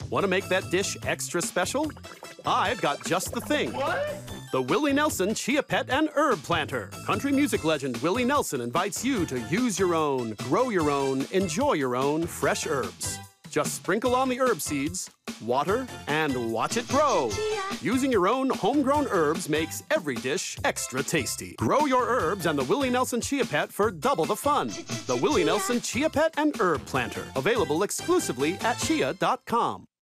Want to make that dish extra special? I've got just the thing. What? The Willie Nelson Chia Pet and Herb Planter. Country music legend Willie Nelson invites you to use your own, grow your own, enjoy your own fresh herbs. Just sprinkle on the herb seeds, water, and watch it grow. Using your own homegrown herbs makes every dish extra tasty. Grow your herbs and the Willie Nelson Chia Pet for double the fun. The Willie Nelson Chia Pet and Herb Planter. Available exclusively at chia.com.